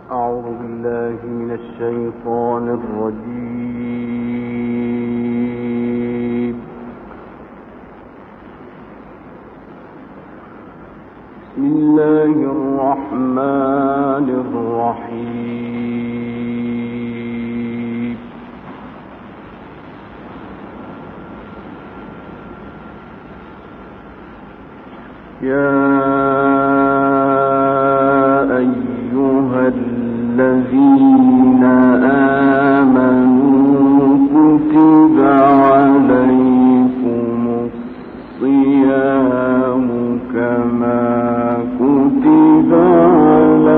أعوذ بالله من الشيطان الرجيم. بسم الله الرحمن الرحيم. يا أيها الذين آمنوا كتب عليكم الصيام كما كتب على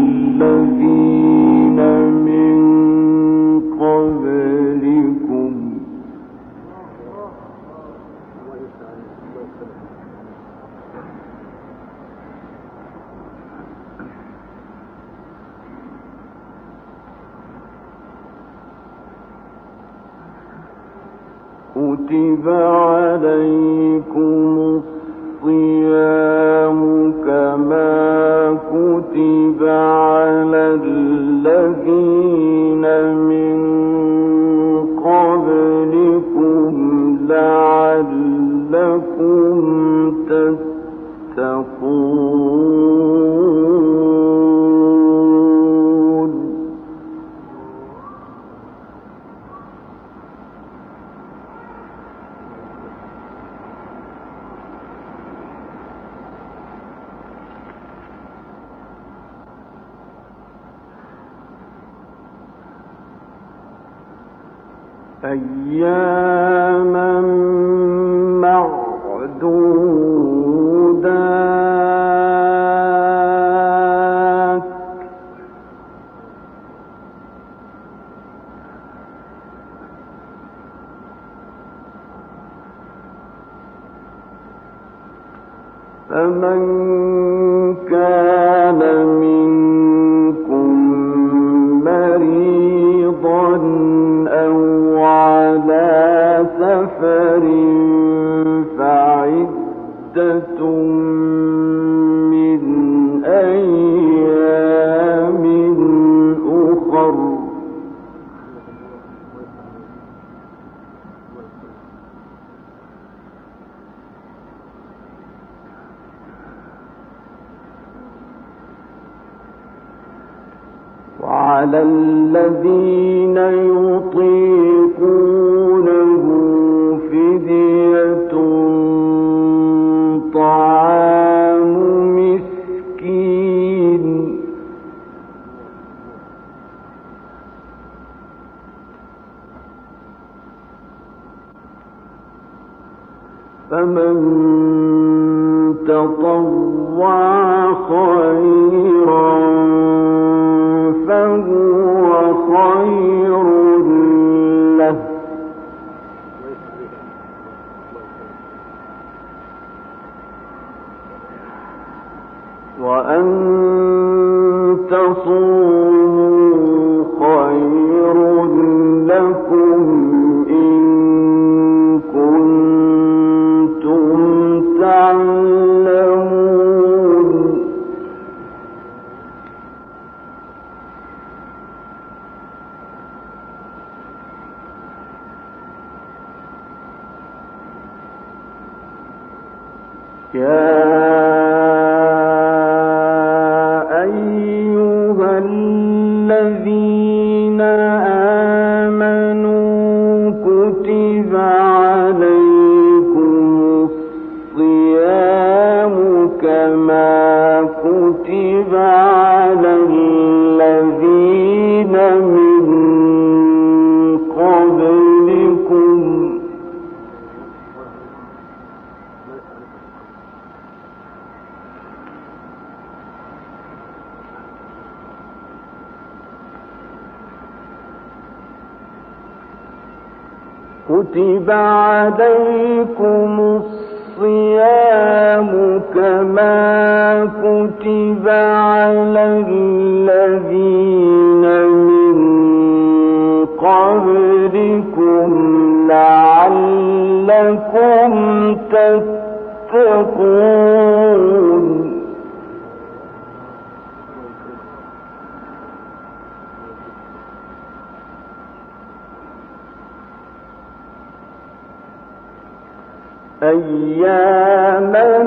الذين من قبلكم كتب عليكم الصيام كما كتب على الذين من قبلكم لعلكم تتقون. أياما معدودات فمن كان منكم مريضا أو على سفر فعدة من أيام أخر وعلى الذين يطيقونه فدية طعام مسكين فمن تطوع خيرا فهو خير له وأن تصوموا خير لكم إن كنتم تعلمون. يا أيها الذين آمنوا كتب عليكم الصيام كما كتب على الذين من قبلكم كتب عليكم الصيام كما كتب على الذين من قبلكم لعلكم تتقون. أياما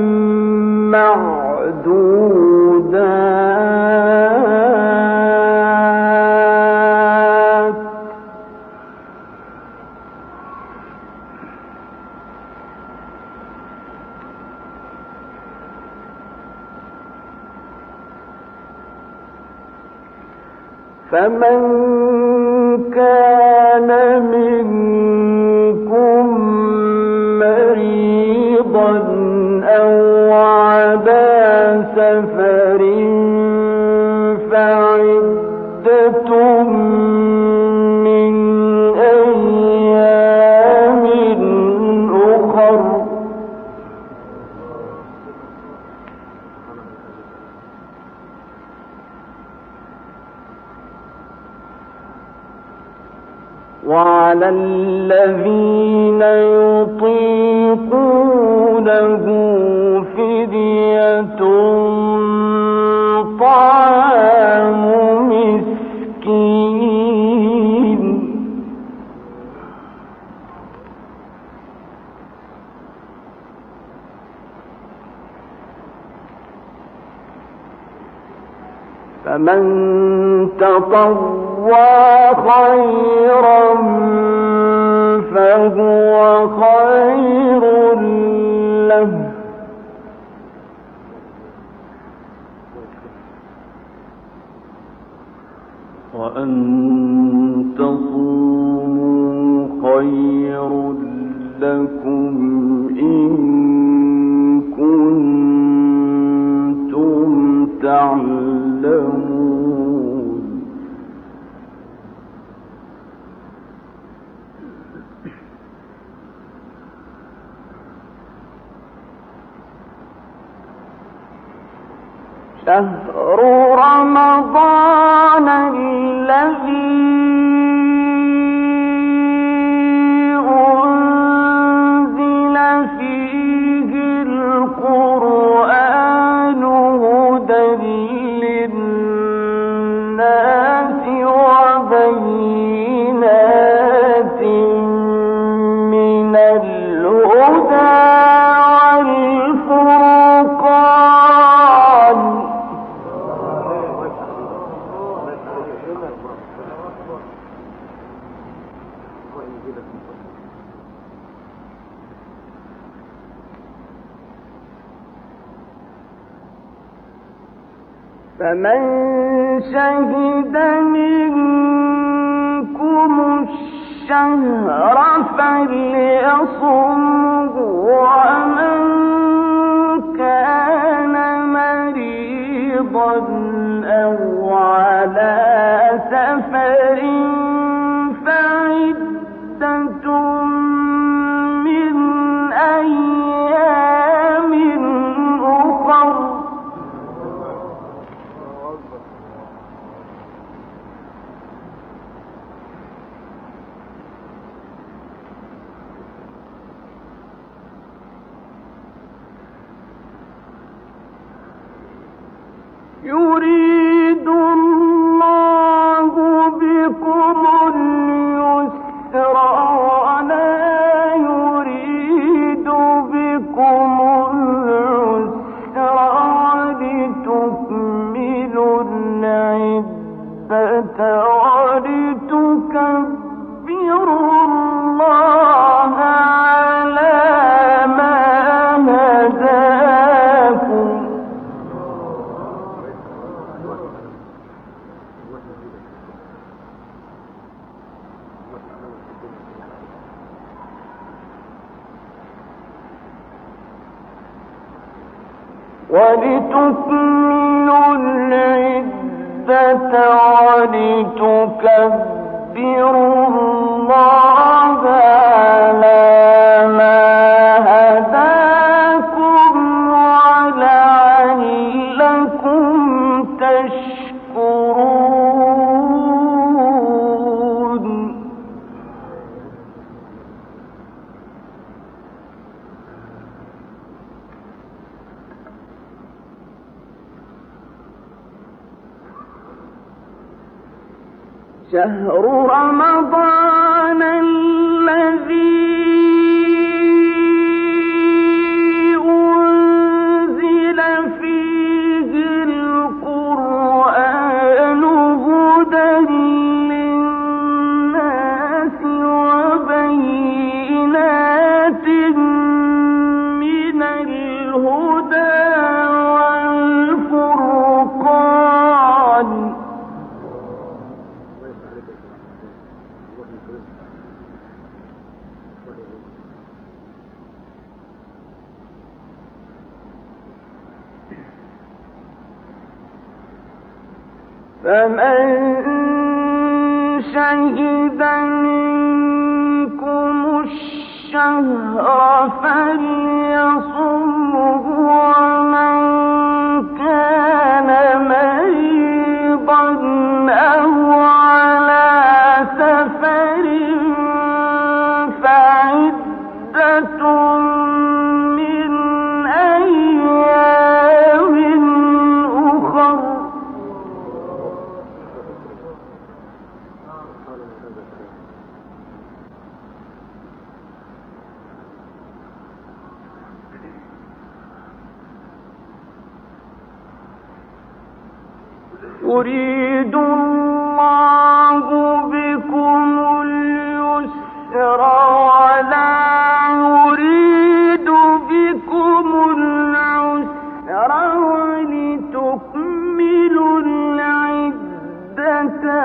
معدودات فمن كان منكم مريضا أو على سفر فعدة من أيام أخر وعلى الذين يطيقونه فدية طعام مسكين فمن تطوع خيرا فهو خير له وأن تصوموا خير لكم إن كنتم تعلمون شهر رمضان الذي أنزل فيه القرآن هدى للناس وبينات من الهدى والفرقان فمن شهد منكم الشهر فليصمه ومن كان مريضا أو على سفر فعدة من أيام أخر يريد الله بكم اليسر ولا يريد بكم العسر ولتكملوا العدة ولتكبروا الله على ما هداكم ولتكملوا العدة ولتكبروا الله على ما هداكم ولعلكم تشكرون شهر رمضان الذي فمن شهد منكم الشهر فليصمه ومن كان مريضا أو على سفر فعدة من أيام أخر. يريد الله بكم اليسر ولا يريد بكم العسر ولتكملوا العدة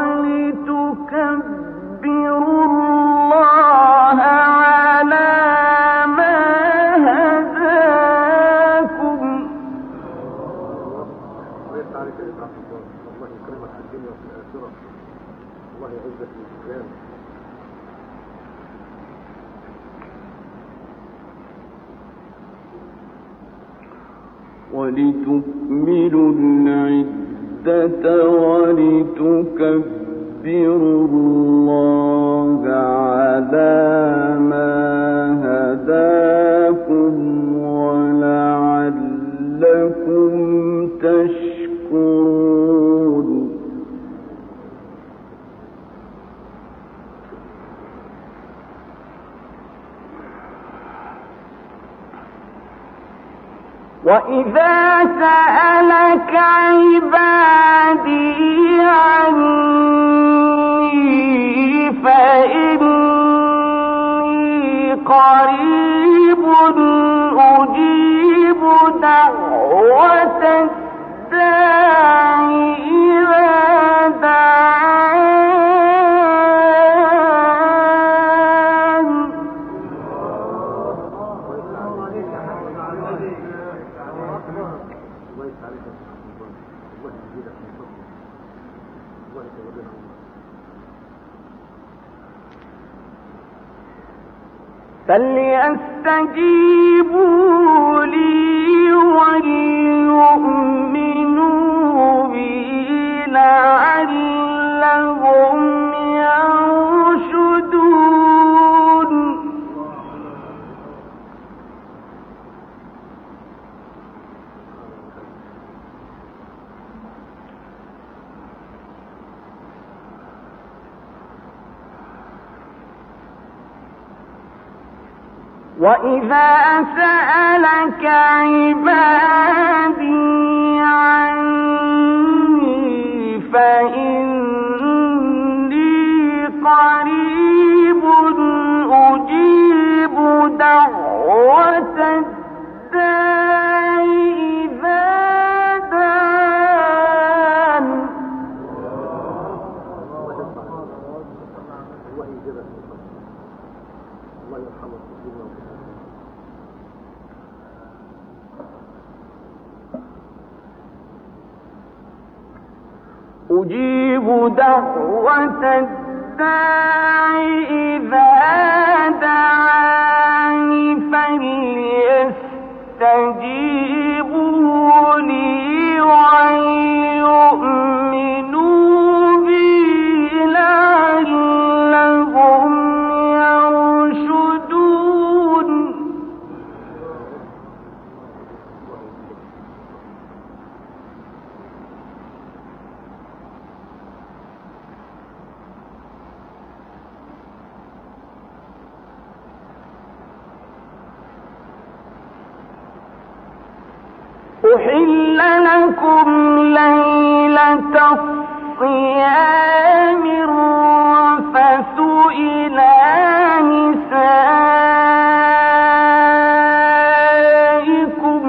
ولتكبروا الله على ما هداكم. الله يكرمك في الدنيا وفي الآخرة. الله يعزك بالإسلام. ولتكملوا العدة ولتكبروا الله على ما هداكم ولعلكم تشكرون. وإذا سألك عبادي عني فإني قريب أجيب دعوة الداعي إذا دعان. فليستجيبوا لي وليؤمنوا بي لعلهم يرشدون. وإذا سألك عبادي عني فإني قريب أجيب دعوة الداعي إذا دعان. الله يرحمك في الدنيا وفي الآخرة. أجيب دعوة الداعي إذا دعاني فليستجيبوا لي وليؤمنوا بي لعلهم يرشدون. أحل لكم ليلة الصيام الرفث إلى نسائكم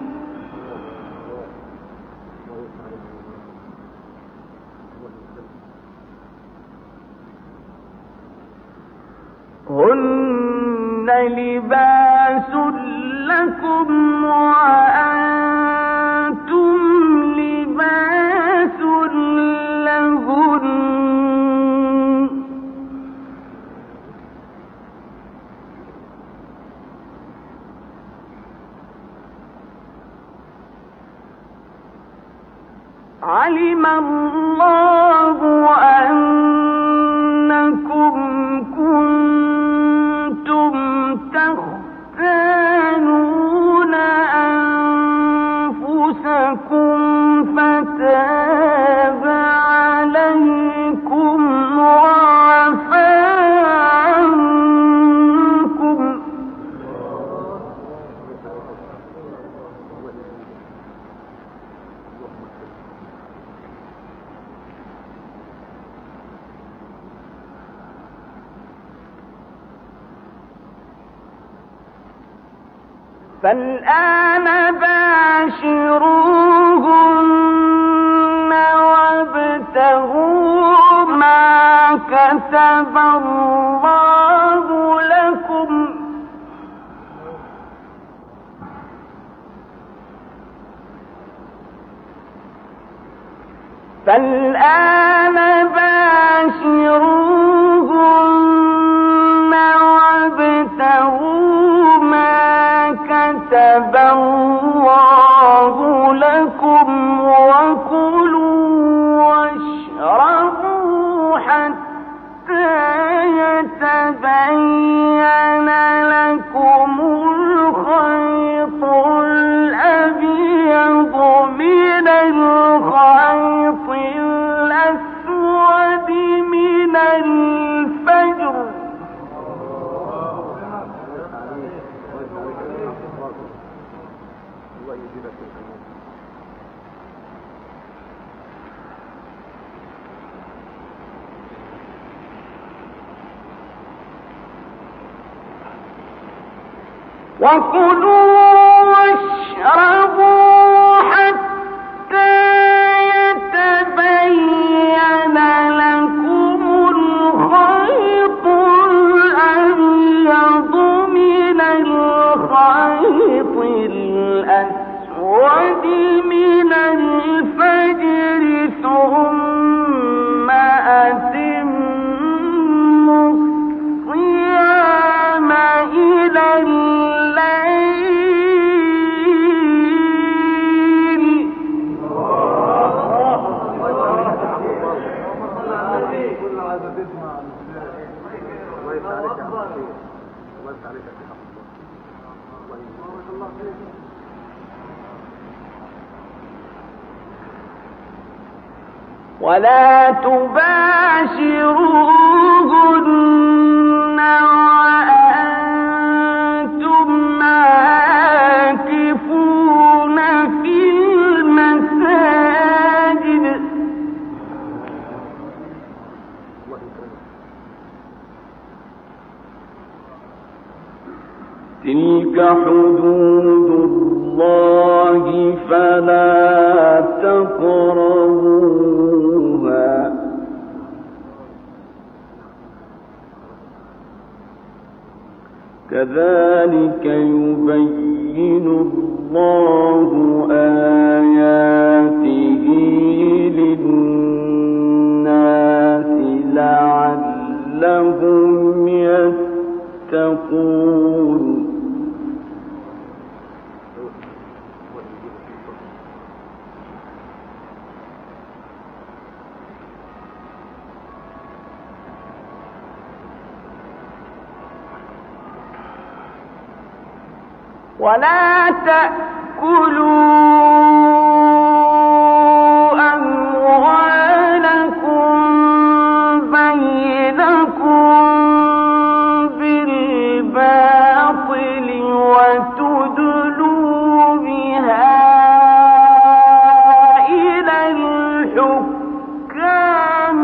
هن لباس لكم وأنتم لباس علم الله أنكم كنتم تختانون أنفسكم فتاب عليكم وعفى عنكم فالآن باشروهن وابتغوا ما كتب الله لكم فالآن باشروهن وابتغوا ما كتب الله لكم وكلوا واشربوا حتى يتبين لكم الخيط الأبيض من الخيط الأسود من الفجر وكلوا واشربوا حتى يتبين لكم الخيط الأبيض من الخيط الأسود من الفجر ثم أتموا الصيام إلى ولا تباشروهن وأنتم عاكفون في المساجد تلك حدود الله فلا تقربوها كذلك يبين الله آياته للناس لعلهم يتقون ولا تأكلوا أموالكم بينكم بالباطل وتدلوا بها إلى الحكام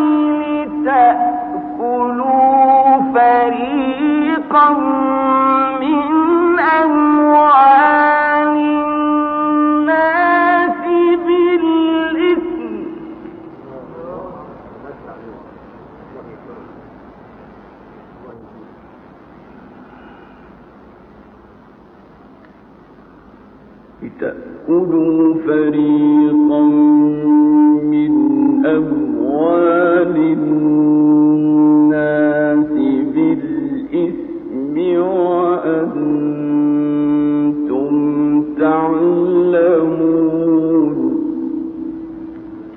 لتأكلوا فريقا من أموال الناس بالإثم لتأكلوا فريقا من أموال الناس بالإثم وأنتم تعلمون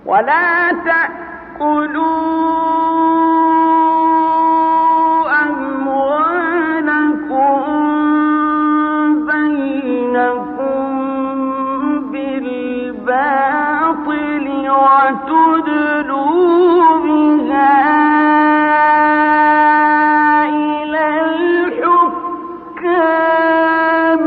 ولا تأكلوا أموالكم بينكم بالباطل وتدلوا بها إلى الحكام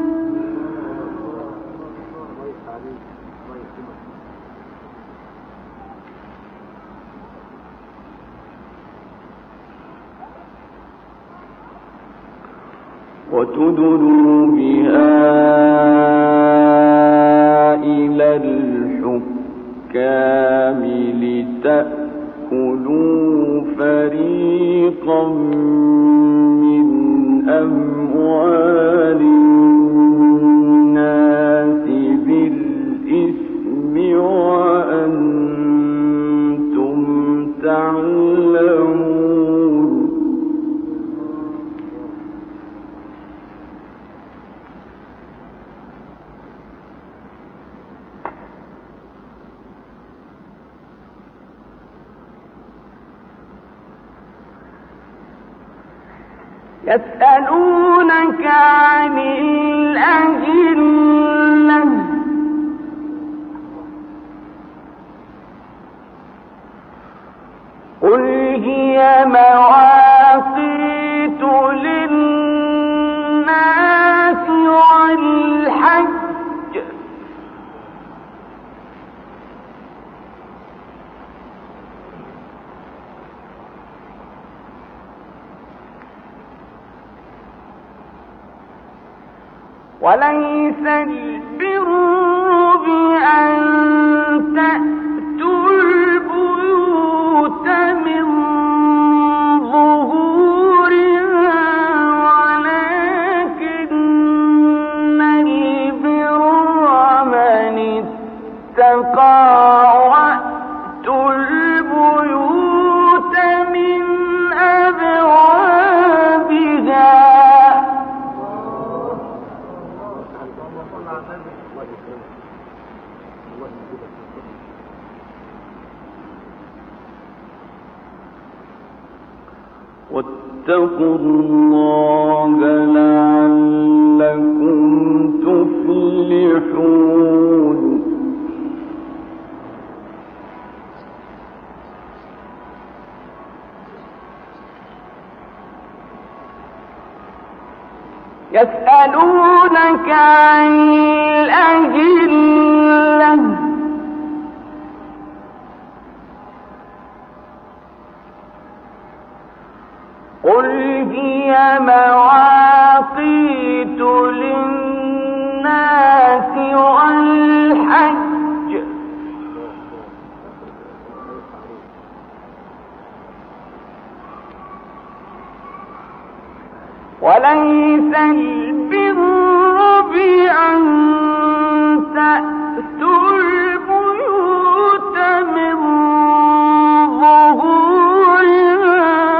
وتدلوا بها إلى الحكام لتأكلوا فريقا من أموال الناس بالإثم وأنتم تعلمون يسألونك عن الأهلة قل هي مواقيت للناس والحج وليس البر بأن تأتوا البيوت من ظهورها ولكن البر من اتقى وأتوا البيوت من أبوابها واتقوا الله لعلكم تفلحون يسألونك عن الأهلة قل هي مواقيت للناس والحج وليس البر بأن تأتوا البيوت من ظهورها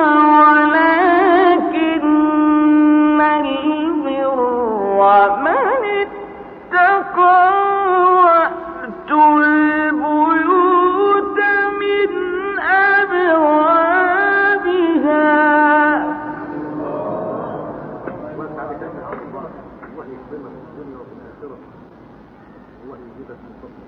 ولكن البر من اتقى وأتوا البيوت من أبوابها الله يكرمك في الدنيا وفي الآخرة. الله يزيدك من فضله.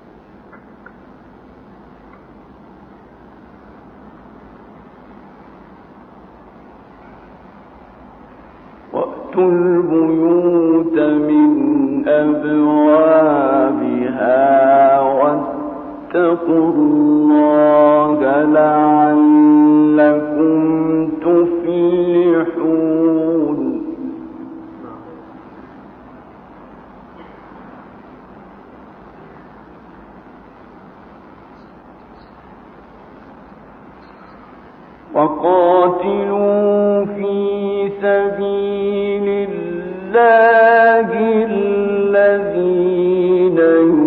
وأتوا البيوت من أبوابها واتقوا الله لعلكم تفلحون. وقاتلوا في سبيل الله الذين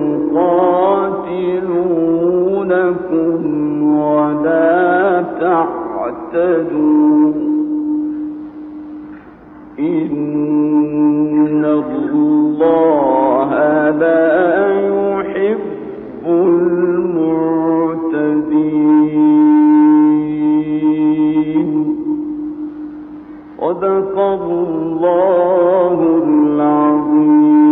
يقاتلونكم ولا تعتدوا إن الله لا يحب المعتدين. صدق الله العظيم.